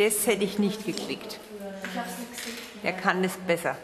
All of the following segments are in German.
das hätte ich nicht geklickt. Er kann es besser.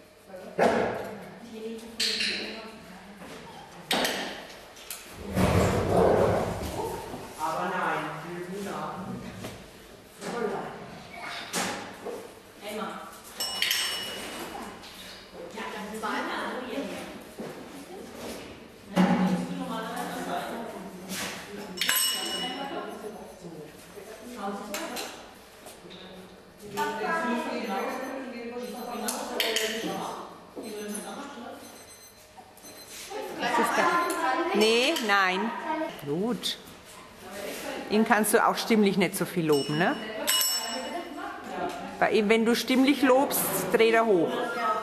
Nee, nein. Gut. Ihn kannst du auch stimmlich nicht so viel loben, ne? Bei ihm, wenn du stimmlich lobst, dreht er hoch.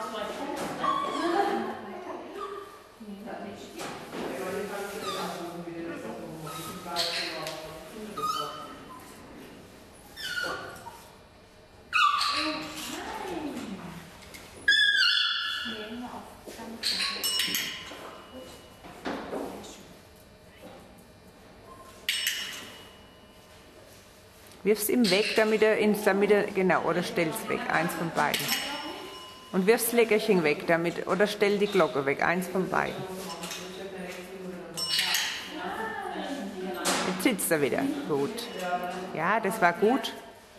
Wirf's ihm weg, damit er, genau, oder stell's weg, eins von beiden. Und wirf's Leckerchen weg, oder stell die Glocke weg, eins von beiden. Jetzt sitzt er wieder, gut. Ja, das war gut.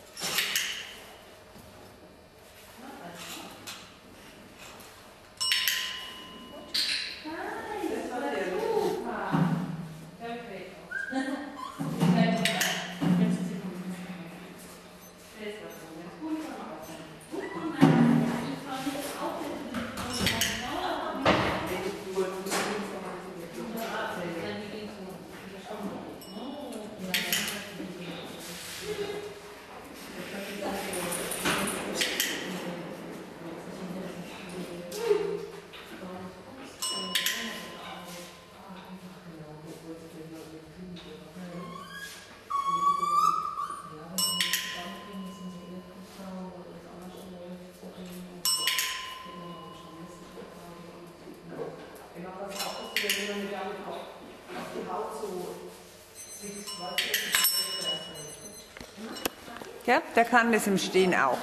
Ja, der kann das im Stehen auch.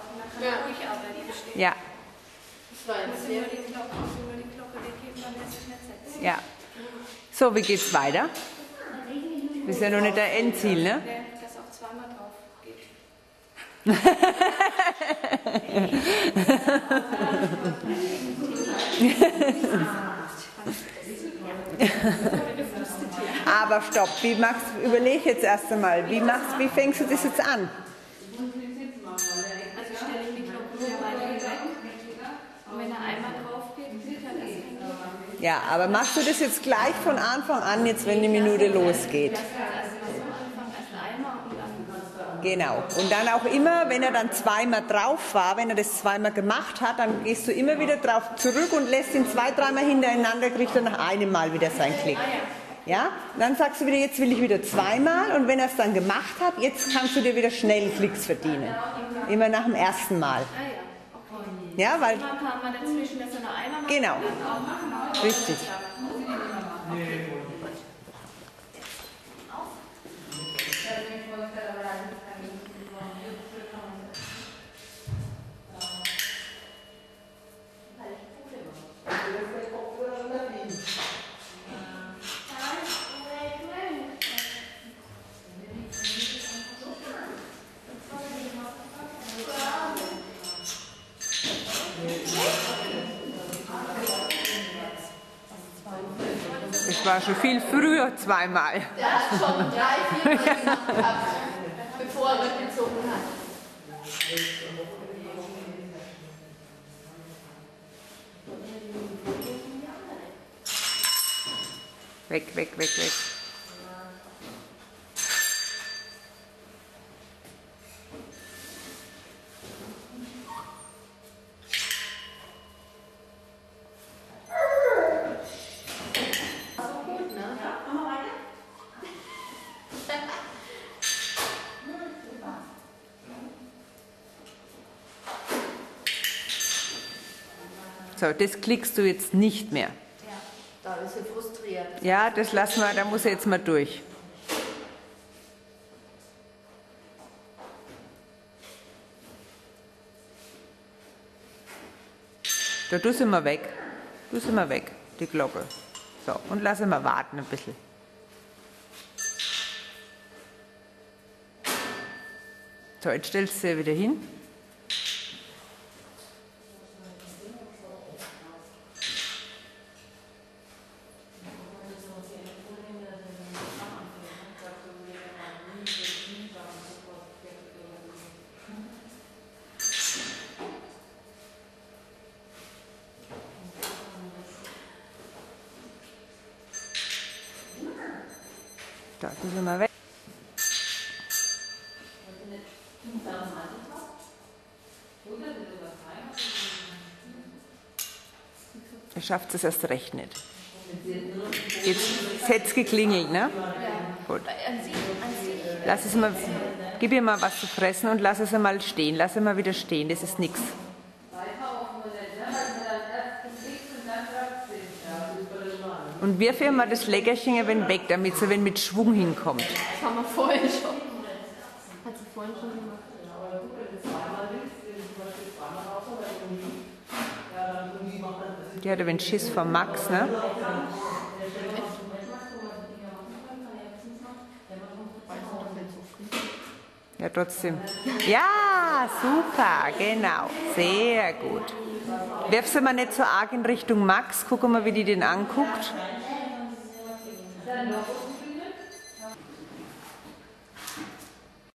Ja. Ja. So, wie geht's weiter? Das ist ja noch nicht der Endziel, ne? Dass auch zweimal drauf geht. Aber stopp, überleg jetzt erst einmal, wie fängst du das jetzt an? Also stelle ich die Glocke weiter weg und wenn er einmal drauf geht, dann ist es. Ja, aber machst du das jetzt gleich von Anfang an, jetzt wenn die Minute losgeht? Genau. Und dann auch immer, wenn er dann zweimal drauf war, wenn er das zweimal gemacht hat, dann gehst du immer wieder drauf zurück und lässt ihn 2-, 3-mal hintereinander, kriegt er nach einem Mal wieder seinen Klick. Ja? Und dann sagst du wieder, jetzt will ich wieder 2-mal und wenn er es dann gemacht hat, jetzt kannst du dir wieder schnell Klicks verdienen. Immer nach dem ersten Mal. Ja, weil... Genau. Richtig. Das war schon viel früher zweimal. Der hat schon 3-4 Mal gemacht, bevor er weggezogen hat. Weg, weg, weg, weg. So, das klickst du jetzt nicht mehr. Ja, da ist er frustriert. Ja, das lassen wir, da muss er jetzt mal durch. Da tu sie mal weg. Tu sie mal weg, die Glocke. So, und lass sie mal warten ein bisschen. So, jetzt stellst du sie wieder hin. Da, tu sie mal weg. Er schafft es erst recht nicht. Jetzt hätte es geklingelt, ne? Gut. Lass es mal, gib ihr mal was zu fressen und lass es mal stehen. Lass es mal wieder stehen, das ist nichts. Und wirf ihr mal das Leckerchen ein wenig weg, damit sie mit Schwung hinkommt. Das haben wir vorhin schon. Hat sie vorhin schon gemacht. Die hat ein wenig Schiss vor Max, ne? Ja, trotzdem. Ja, super, genau. Sehr gut. Wirf sie mal nicht so arg in Richtung Max. Guck mal, wie die den anguckt.